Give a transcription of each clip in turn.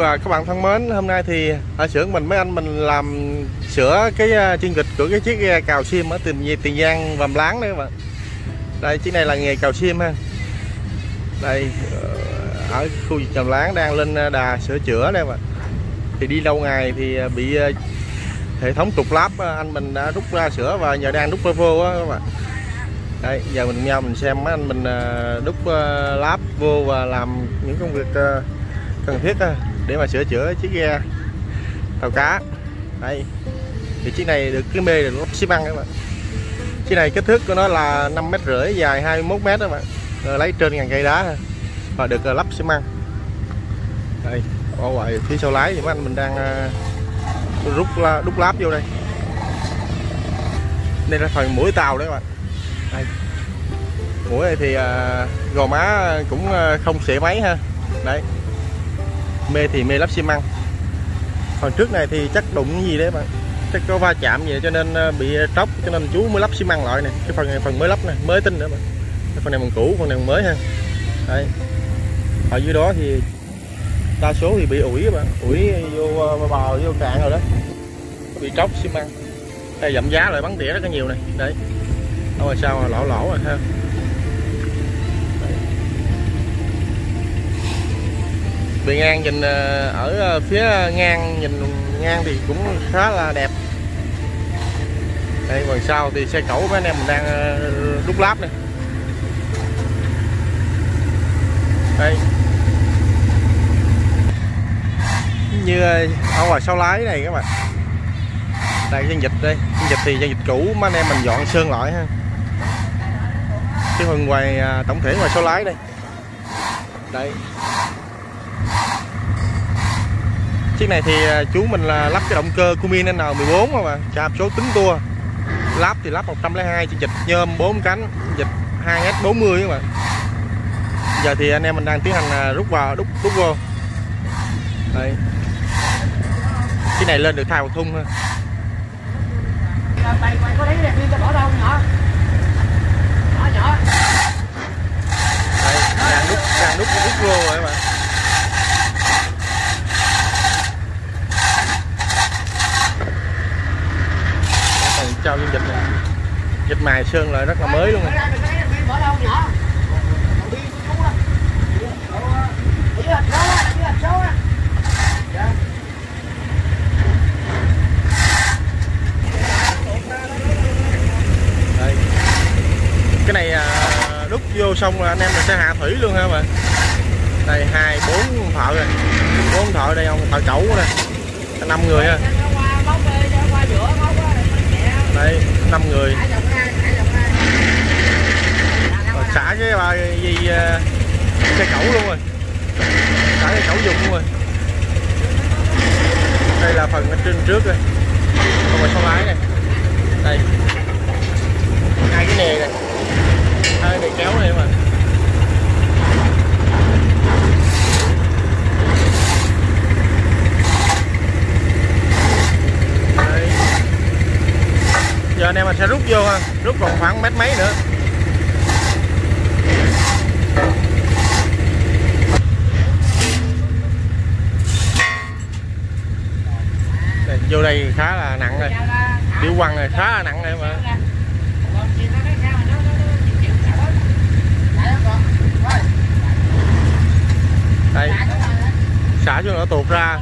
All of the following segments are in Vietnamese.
và các bạn thân mến, hôm nay thì ở xưởng mình mấy anh mình làm sửa cái chân vịt của cái chiếc ghe cào sim ở Tiền Giang Vàm Láng đấy các bạn. Đây, chiếc này là nghề cào sim ha. Đây ở khu vực Vàm Láng đang lên đà sửa chữa đây các bạn. Thì đi lâu ngày thì bị hệ thống trục láp anh mình đã rút ra sửa và giờ đang đúc vô á các bạn. Đây, giờ mình nhau mình xem mấy anh mình đúc láp vô và làm những công việc cần thiết để mà sửa chữa chiếc ghe tàu cá. Đây thì chiếc này được cái mê được lắp xi măng các bạn. Chiếc này kích thước của nó là 5,5 m, dài 21 m các bạn. Rồi lấy trên ngàn cây đá và được lắp xi măng. Đây ở ngoài phía sau lái thì mấy anh mình đang đúc láp vô đây. Đây là phần mũi tàu đấy các bạn. Đây. Mũi này thì gò má cũng không xệ máy ha. Đấy, mê thì mê lắp xi măng. Phần trước này thì chắc đụng gì đấy bạn, chắc có va chạm gì cho nên bị tróc, cho nên chú mới lắp xi măng lại này. Cái phần này phần mới lắp này, mới tinh nữa bạn. Cái phần này bằng cũ, phần này bằng mới ha. Đây, ở dưới đó thì đa số thì bị ủi các bạn, ủi vô bò vô cạn rồi đó, bị tróc xi măng. Đây dặm giá lại bắn tỉa rất là nhiều này. Đấy, ở ngoài sau lỗ lỗ rồi ha. Bề ngang nhìn ở phía ngang, nhìn ngang thì cũng khá là đẹp. Đây ngoài sau thì xe cẩu mấy anh em mình đang đúc láp này. Đây, như ở ngoài sau lái này các bạn. Đây chân vịt đây, chân vịt thì chân vịt cũ mấy anh em mình dọn sơn lại ha. Cái phần ngoài tổng thể ngoài sau lái đây. Đây, chiếc này thì chú mình là lắp cái động cơ Cummins N14 các bạn, chạm số tính tua. Lắp thì lắp 102, chân vịt nhôm 4 cánh, vịt 2S40 các bạn. Giờ thì anh em mình đang tiến hành rút vào, đúc vô. Đây, cái này lên được thay một thun ha. Mày có lấy đẹp cho bỏ đâu nhỏ. Nhỏ. Đây, đang đúc vô rồi các bạn. Còn trao viên vịt này, vịt mài sơn lại rất là mới luôn này. Đây, cái này đúc vô xong là anh em mình sẽ hạ thủy luôn ha bạn. Đây 2, 4 thợ rồi, 4 thợ đây, ông thợ cẩu đây, 5 người ha. Đây 5 người. Rồi xả cái bà gì xe cẩu luôn rồi, xả cái cẩu dùng luôn rồi. Đây là phần ở trên trước đây, còn ngoài sau lái này. Đây, hai cái nề này, hai cái nề kéo này mà. Đây. Giờ anh em mình sẽ rút vô ha, rút còn khoảng mét mấy nữa. Đây, vô đây khá là nặng rồi, điệu quăng này khá là nặng này mà. Đây, xả cho nó tuột ra.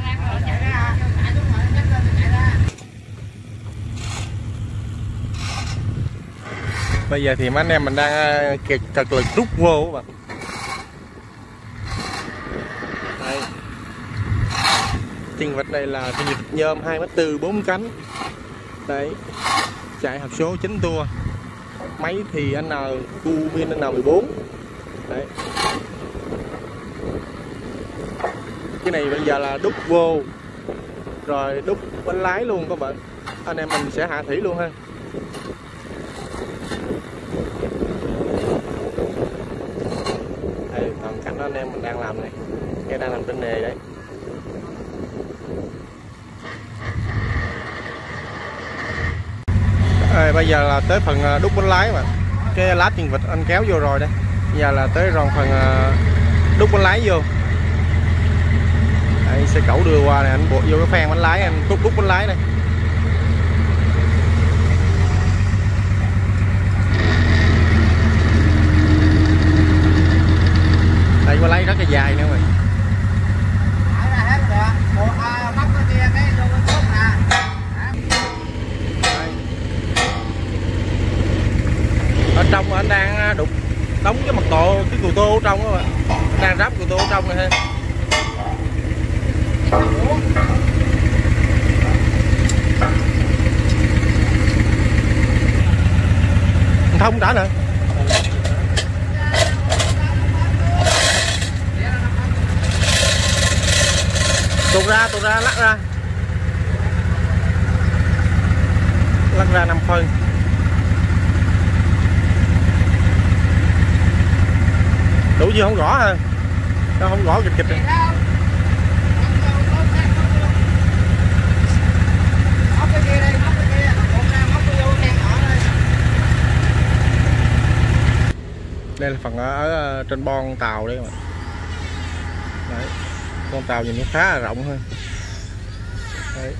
Bây giờ thì mấy anh em mình đang cực lực rút vô các bạn. Đây, chân vịt đây là chân vịt nhôm 2,4 m, 4 cánh. Đấy, chạy hộp số 9 tua, máy thì Cummins N14. Đấy, cái này bây giờ là đúc vô rồi đúc bánh lái luôn các bạn. Anh em mình sẽ hạ thủy luôn ha. Đây toàn cảnh anh em mình đang làm này, cái đang làm trên nề đấy. Bây giờ là tới phần đúc bánh lái mà. Cái lá chân vịt anh kéo vô rồi đây. Bây giờ là tới phần đúc bánh lái vô. Đấy, xe cẩu đưa qua này, anh buộc vô cái phan bánh lái, anh đút bánh lái này. Đây bánh lái rất là dài nữa mày. Ở trong anh đang đục đóng cái mặt tổ, cái cù tô ở trong đó mà, đang ráp cù tô ở trong này ha. Thông đã nè. Tuột ra, lắc ra 5 phân. Đủ gì không gõ ha, nó không gõ kịch này. Đây là phần ở trên bon tàu đấy các bạn. Đấy, con tàu nhìn nó khá là rộng ha. Đấy.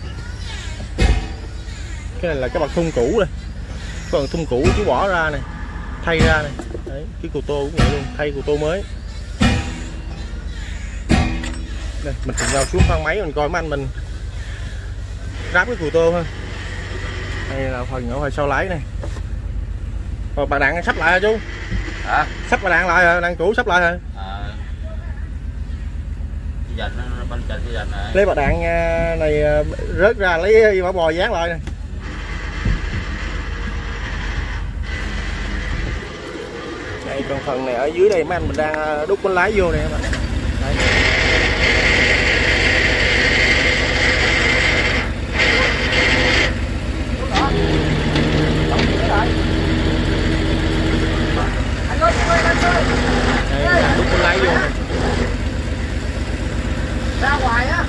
Cái này là cái bậc thung cũ đây, cái bậc thung cũ chú bỏ ra này, thay ra này. Đấy, cái cù tô cũng vậy luôn, thay cù tô mới. Đây, mình cùng nhau xuống khoang máy mình coi mấy anh mình ráp cái cù tô ha. Đây là phần ở ngoài sau lái này. Rồi bà đạn sắp lại hả chú? Hả? Sắp bà đạn lại hả? Đạn cũ sắp lại hả? Lấy bà đạn này rớt ra lấy bả bò dán lại nè. Đây còn phần này ở dưới đây mấy anh mình đang đút bánh lái vô này các bạn. Đấy. Đây là đút bánh lái vô này. Ra ngoài á.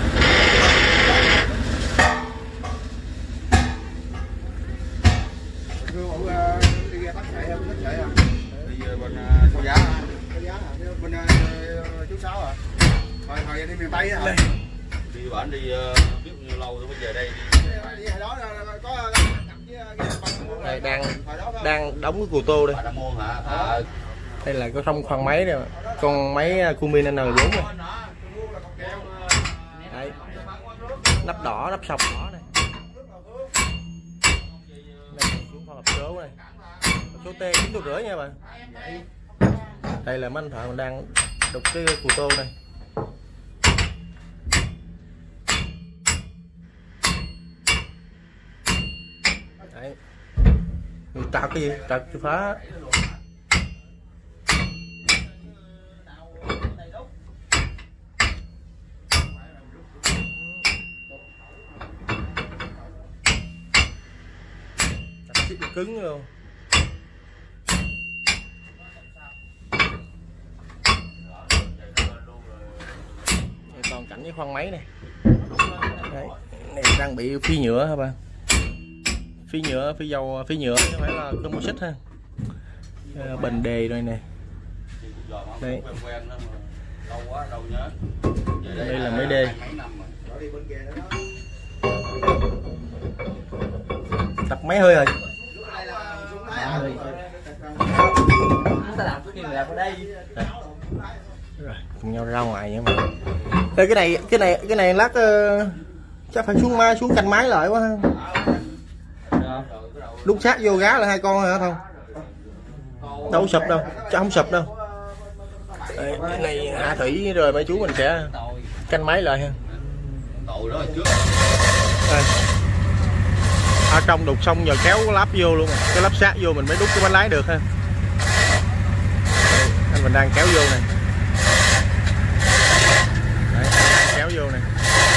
Bên chú Sáu à? Hồi đi miền Tây hả? Đi bản đi biết nhiêu lâu rồi mới về đây. Đi hồi đó có đây đang đóng cái cù tô đây. Đây là cái trong khoang máy đây mà. Con máy Cummins N4 này. Đấy. Nắp đỏ, nắp sọc đỏ này. Đây xuống phần hộp số này. Hộp số T 9,5 nha bạn. Đây là mấy anh thợ mình đang đục cái cù tô này. Đấy. Trật cái gì? Trật chìa phá. Trật chiếc cứng luôn. Còn cảnh với khoang máy này. Đấy, này trang bị phi nhựa hả bạn? Phi nhựa, phi nhựa chứ không phải là composite ha. Bình đề rồi nè. Đây. Đây là máy đề. Tập mấy hơi rồi? Rồi, cùng nhau ra ngoài nha mà. Đây, cái này lát chắc phải xuống canh máy lại quá ha. Đút sát vô gá là 2 con hả không? Đâu sụp đâu, chắc không sụp đâu. Đây, cái này hạ thủy rồi mấy chú mình sẽ canh máy lại ha. Đây. Ở trong đục xong giờ kéo cái lắp vô luôn, cái lắp sát vô mình mới đút cái bánh lái được ha. Đây, anh mình đang kéo vô này. Đấy, đang kéo vô này.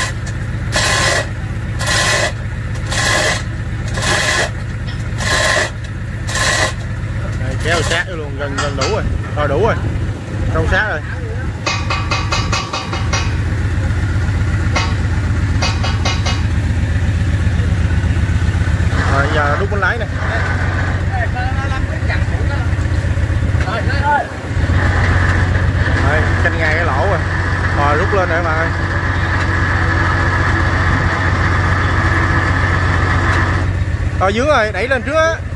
Đây, kéo sát vô luôn, gần đủ rồi. Rồi đủ rồi. Rau sát rồi. Rồi giờ đút bánh lái nè. Rồi canh ngay cái lỗ rồi. Rồi rút lên nữa mà ơi. Thôi dướng rồi, đẩy lên trước á.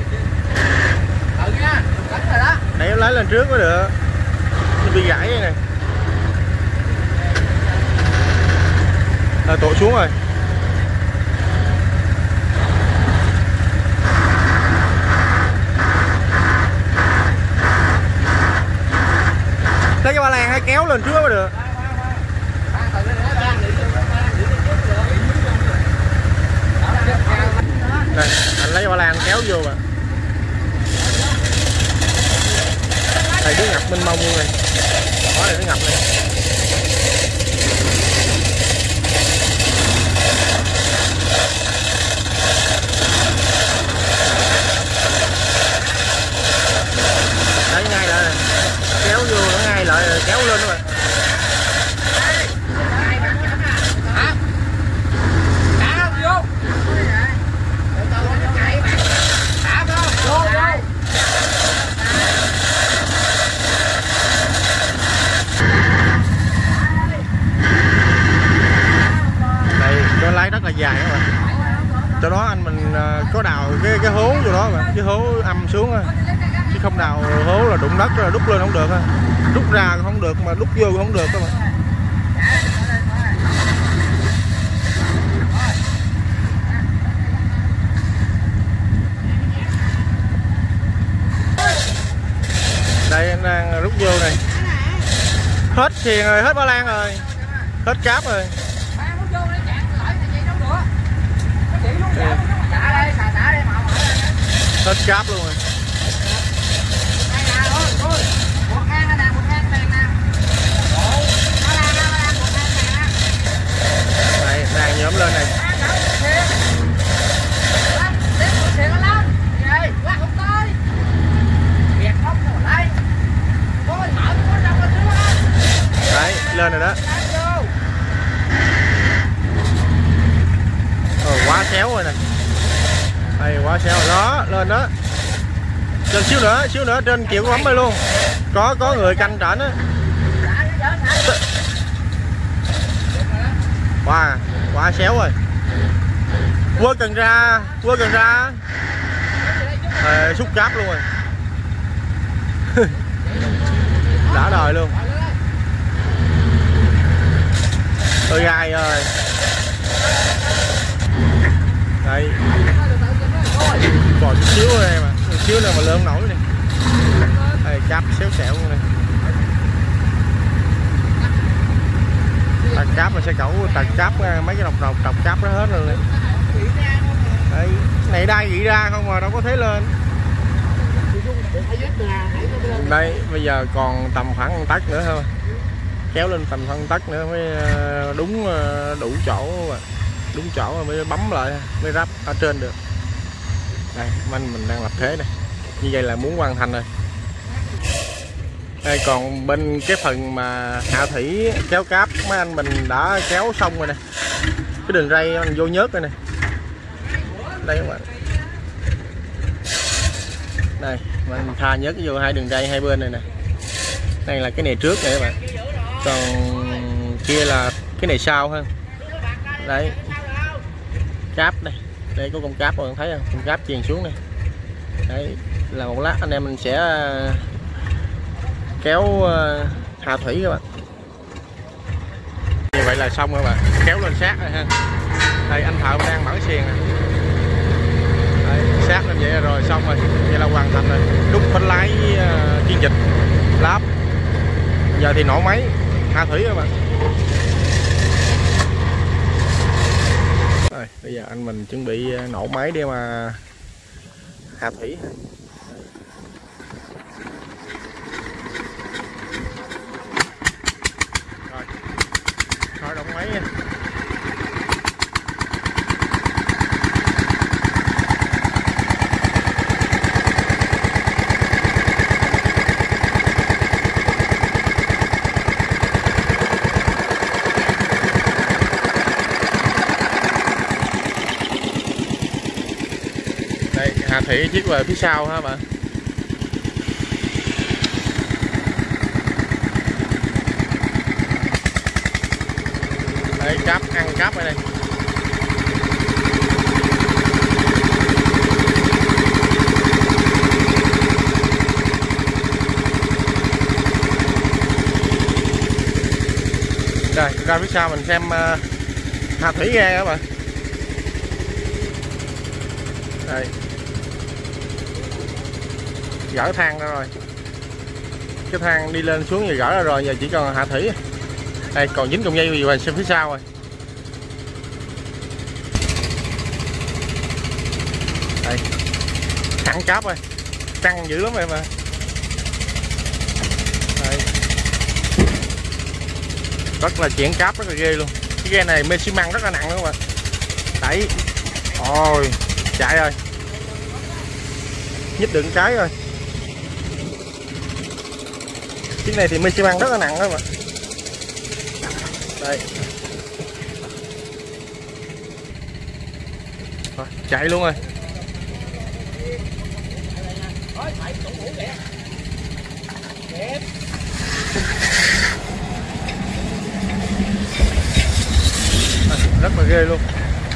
Ừ nha, cánh rồi đó. Đẩy lái lên trước mới được. Nó bị gãy đây nè. Tụi xuống rồi. Lấy cái ba lan hay kéo lên trước mới được. Đây, anh lấy ba lan kéo vô mà. Đây nước ngập mênh mông luôn này. Đó này nó ngập này. Đấy ngay lại này. Kéo vô nó ngay lại kéo lên rồi. Lái rất là dài các bạn. Chỗ đó anh mình có đào cái hố chỗ đó mà, cái hố âm xuống á, chứ không đào hố là đụng đất là đúc lên không được ha, đúc ra không được mà đúc vô cũng không được các bạn. Đây anh đang rút vô này, hết xiềng rồi, hết ba lan rồi, hết cáp rồi. Hết cáp luôn rồi. Đây, đang nhóm lên này. Đấy, lên rồi đó. Quá xéo rồi nè. Đây quá xéo đó, lên đó. Trên xíu nữa trên chịu cái bấm đây luôn. Có người canh trển á. Quá xéo rồi. Quơ cần ra. Xúc cáp luôn rồi. Đã đời luôn. Tôi gai rồi. Đây. Còn chút xíu ở đây mà, chút xíu nữa mà lên nổi này. Đây cáp xéo luôn này. Tạt cáp mà sẽ cẩu tạt cáp mấy cái độc trọc cáp nó hết luôn này. Đây, này đai gị ra không mà đâu có thấy lên. Đây, bây giờ còn tầm khoảng 1 tấc nữa thôi. Kéo lên tầm khoảng 1 tấc nữa mới đúng đủ chỗ rồi. Đúng chỗ rồi mới bấm lại, mới ráp ở trên được. Đây, mình đang lập thế này. Như vậy là muốn hoàn thành rồi. Đây, còn bên cái phần mà hạ thủy kéo cáp mấy anh mình đã kéo xong rồi nè. Cái đường ray mình vô nhớt rồi nè. Đây các bạn. Đây, mình tha nhớt vô 2 đường ray hai bên này nè. Đây là cái này trước này các bạn. Còn kia là cái này sau ha. Đấy. Cáp đây. Đây có con cáp rồi thấy không? Con cáp chuyền xuống này. Đấy là một lát anh em mình sẽ kéo hạ thủy các bạn. Như vậy là xong các bạn, kéo lên sát rồi ha. Đây anh thợ đang mở xiềng này. Đây, sát lên vậy rồi xong rồi, vậy là hoàn thành rồi. Đúc phanh lái chuyên dịch láp. Giờ thì nổ máy hạ thủy các bạn. Rồi, bây giờ anh mình chuẩn bị nổ máy để mà hạ thủy. Rồi, khởi động máy nha. Đây, hạ thủy chiếc về phía sau ha bạn. Đây cáp, ăn cáp ở đây. qua phía sau mình xem Hà Thủy ghe các bạn. Đây, gỡ thang ra rồi, cái thang đi lên xuống thì gỡ ra rồi, giờ chỉ còn Hạ Thủy. Đây còn dính cọng dây gì vào xem phía sau rồi. Đây, thẳng cáp rồi, căng dữ lắm em mà. Đây, rất là chuyển cáp, rất là ghê luôn. Cái ghe này mê xi măng rất là nặng luôn các bạn. Đẩy, ôi chạy rồi, nhích đựng cái rồi. Chiếc này thì mê xi măng rất là nặng đó mà. Đây, rồi, chạy luôn rồi. Rất là ghê luôn.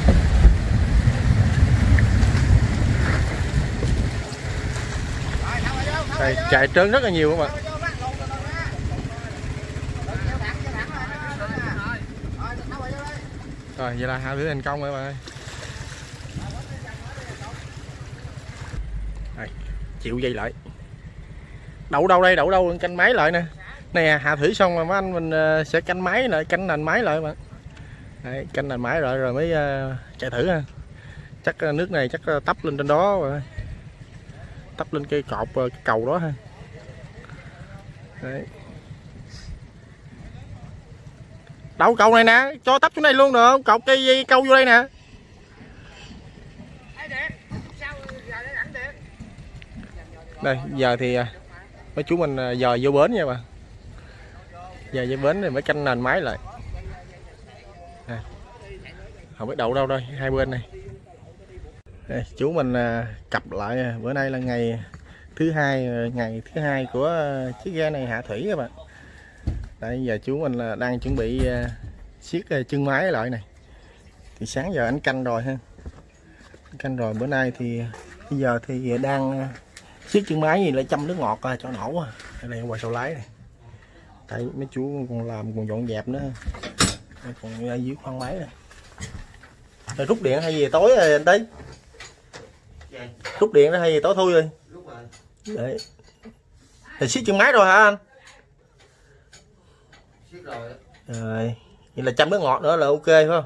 Đây, chạy trớn rất là nhiều các bạn. Rồi vậy là Hạ Thủy thành công rồi các bạn ơi. Đây, chịu dây lại. Đậu đâu đây, đậu đâu canh máy lại nè. Nè Hạ Thủy xong rồi mấy anh mình sẽ canh máy lại, canh nền máy lại bạn. Đấy, canh nền máy lại rồi mới chạy thử ha. Chắc nước này chắc tấp lên trên đó rồi. Tấp lên cây cột cái cầu đó ha. Đấy. Đậu cầu này nè, cho tấp xuống đây luôn được không? Cột cây dây câu vô đây nè. Đây, giờ thì mấy chú mình dò vô bến nha bà. Giờ vô bến thì mới canh nền máy lại. À, không biết đậu đâu đây, hai bên này. Đây, chú mình cặp lại bữa nay là ngày thứ hai của chiếc ghe này Hạ Thủy các bạn. Đây giờ chú mình là đang chuẩn bị siết chân máy lại này. Thì sáng giờ anh canh rồi ha. Canh rồi bữa nay thì bây giờ thì đang siết chân máy gì lại châm nước ngọt cho nổ. Đây là ngoài sau lái này. Tại mấy chú còn làm còn dọn dẹp nữa. Đây, còn ở dưới khoang máy này. Rồi rút điện hay gì tối rồi anh Tí? Rút điện đó hay gì tối thui rồi? Rút rồi. Đấy. Thì siết chân máy rồi hả anh? Siết rồi. Rồi. Vậy là châm nước ngọt nữa là ok phải không?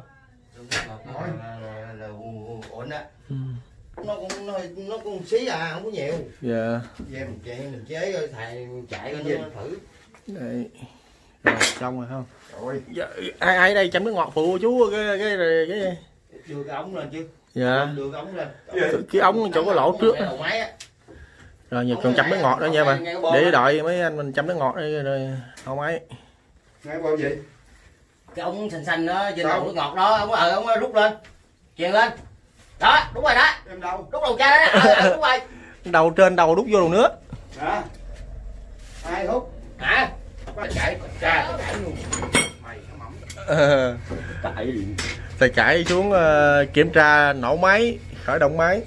Là ổn đó. Nó cũng xí à, không có nhiều. Dạ. Về mình chế rồi thầy chạy coi nó thử. Đây. Rồi xong rồi không? Rồi. Dạ, ai đây châm nước ngọt phụ chú cái đưa cái ống lên chứ. Dạ. Đưa cái ống lên. Cái ống chỗ có lỗ trước. Rồi giờ còn châm nước ngọt nữa nha bà. Để đợi mấy anh mình châm nước ngọt đây rồi hậu máy. Ngay bao gì? Cái ống xanh xanh đó trên đầu nước ngọt đó, ông rút lên. Chèn lên. Đó, đúng rồi đó. Em đâu? Rút đầu cha đó. Đúng rồi. Đầu trên đầu đút vô đầu nước. Hả? Ai hút? Hả? Chạy luôn. Mày nó mỏng. Thầy cãi xuống kiểm tra nổ máy, khởi động máy.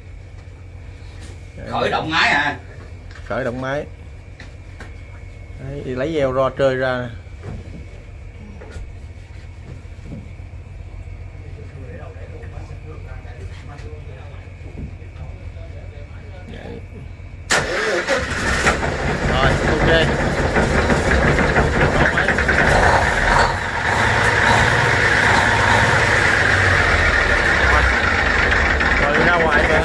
Khởi động máy à? Khởi động máy. Đấy, lấy dao ro trơi ra. Vậy. Rồi, ok. Nổ máy. Rồi ra ngoài mà.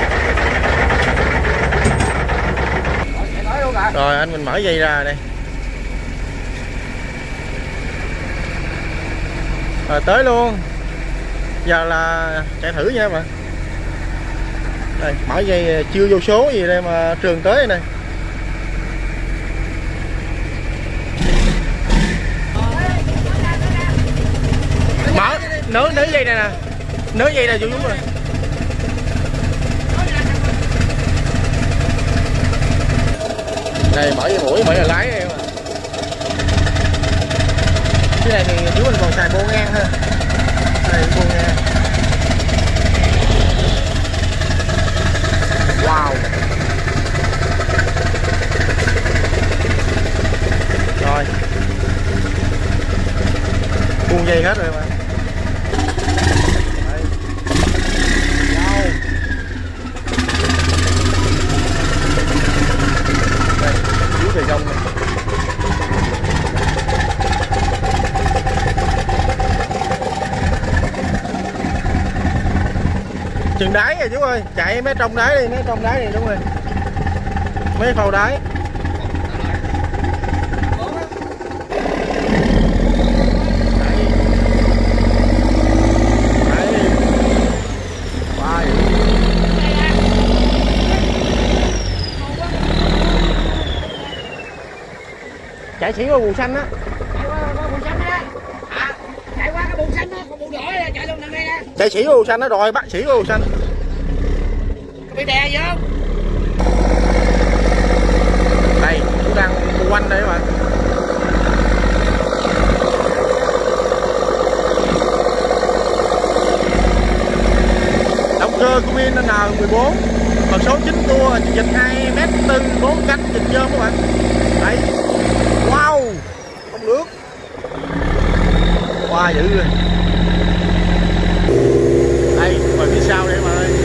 Rồi anh mình mở dây ra đây. Rồi tới luôn. Giờ là chạy thử nha mà. Đây, mở dây chưa vô số gì đây mà trường tới này. Mở nới dây này nè. Nới dây này vô đúng rồi. Đây mở cái mũi, mở cái lái em. Cái này thì chú mình còn xài bô ngang ha. Đây bô ngang. Wow. Rồi. dây hết rồi mà. Đây. Wow. Đây, dưới bề gông này. Chừng đáy rồi chú ơi, chạy mấy trong đáy đi, mấy trong đáy này đúng rồi. Mấy phao đáy. Chạy xỉu qua bùn xanh á. Chạy qua bùn xanh á. Chạy qua cái bùn xanh á, còn bùn đỏ là chạy luôn đằng này nè. Chạy xỉu qua bùn xanh đó rồi, bắt xỉu qua bùn xanh. Bị đè vô. Đây, chúng đang quanh đây các bạn. Động cơ của pin N14, hộp số 9 tua, dịch 2m4, 4 cánh, dịch nhôm các bạn. Đấy. Wow, không nước. Wow, dữ rồi. Đây, ngoài phía sau đây mà ơi.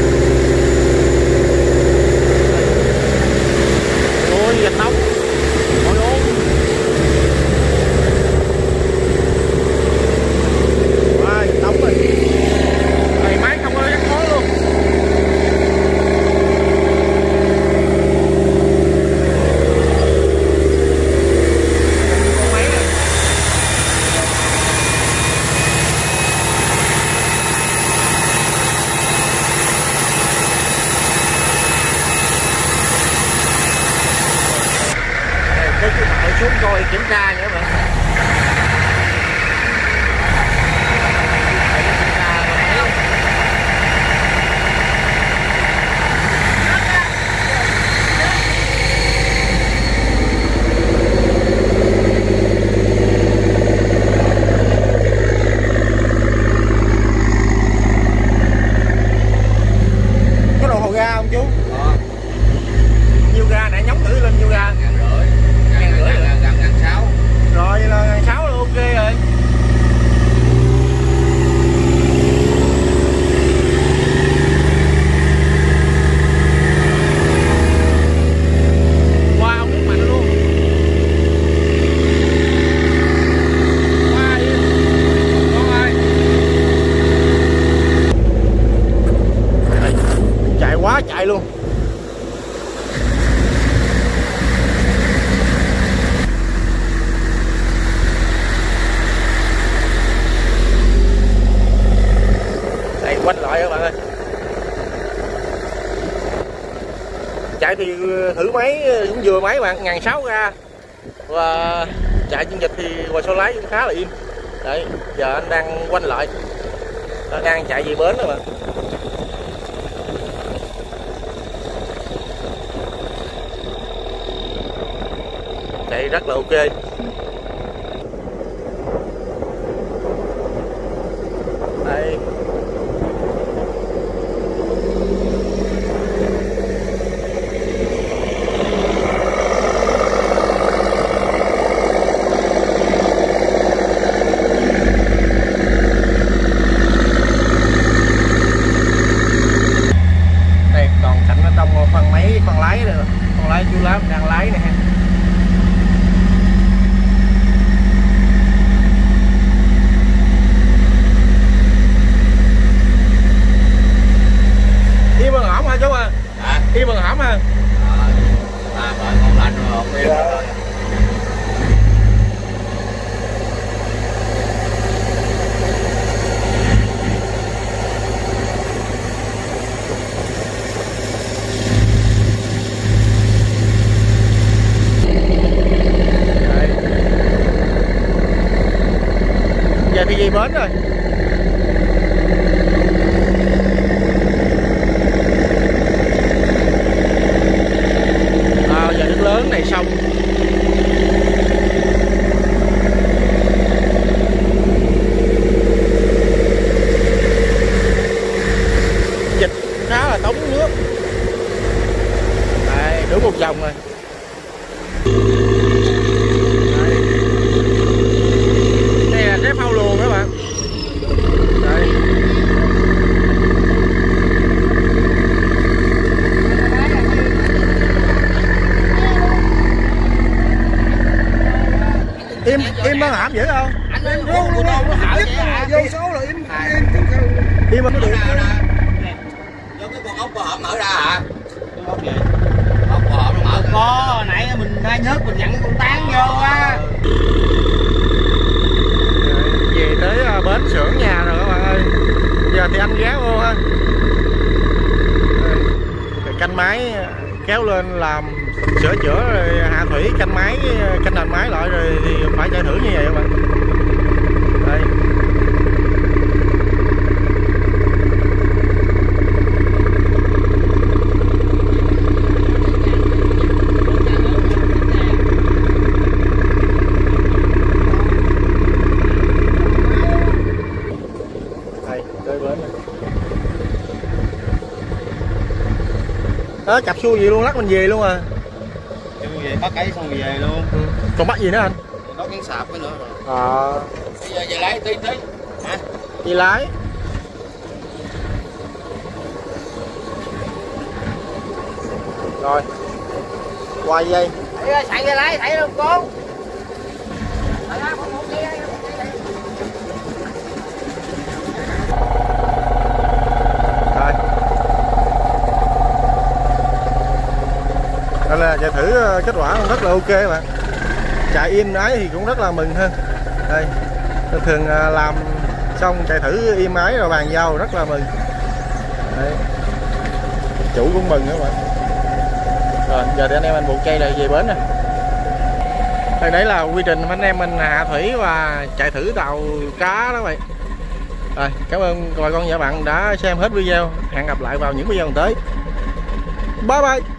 Ôi, gạch nóng. Ôi ôi. Wow, gạch nóng rồi. Đây, máy không có gắn mối luôn. Cái chú Mại xuống coi kiểm tra nữa mà. Có đồng hồ ga không chú? Nhiêu ga nãy nhóng thử lên nhiêu ga? 1.500. Rồi là 1.600 là ok rồi. Wow, nước mạnh luôn. Wow, con ơi. Đây, chạy quá chạy luôn. Quanh lại các bạn ơi. Chạy thì thử máy cũng vừa máy bạn, 1.600 ra. Và chạy chân vịt thì ngoài sau lái cũng khá là im. Đấy, giờ anh đang quanh lại. Nó đang chạy về bến rồi mà. Chạy rất là ok. Đây. Con lái chú Láp đang lái nè. Im bằng hỏng hả chú à? Im bằng hỏng hả? Con lạnh rồi, không biết rồi. Giờ thì về bến rồi. Giờ nước lớn này xong. Dịch khá là tống nước. Đây, đúng một vòng rồi. Đây là cái phao luồn nó hãm dữ không? Anh ơi, luôn nó hở vậy hả? Vô số là im Im nó được. Vô cái con ốc bò hổm mở ra hả? Cái ốc gì? Ốc bò hổm nó mở có, nãy mình hai nhớt mình nhận con tán vô á. Về tới bến xưởng nhà rồi các bạn ơi. Giờ thì anh ghé vô ha. Canh máy kéo lên làm sửa chữa rồi hạ thủy canh máy, canh nền máy lại rồi thì phải chạy thử như vậy các bạn. Đây. Đây, tới bến này. Đó, chập xuôi gì luôn, lắc mình về luôn à. Chứ về bắt ấy xong rồi về luôn. Còn bắt gì nữa anh? Nó cắn sạp cái nữa rồi. Bây giờ về lấy tí hả? Đi lái. Rồi. Quay dây. Chạy ra lái, thấy không con? Rồi. Đây là chạy thử kết quả cũng rất là ok bạn. Chạy im ái thì cũng rất là mừng ha. Đây. Thường làm xong chạy thử im ái rồi bàn giao rất là mừng. Đấy. Chủ cũng mừng nữa bạn. Rồi giờ thì anh em mình buộc cây này về bến nè. Đây đấy là quy trình anh em mình hạ thủy và chạy thử tàu cá đó vậy. Rồi, cảm ơn bà con và bạn đã xem hết video. Hẹn gặp lại vào những video tới. Bye bye.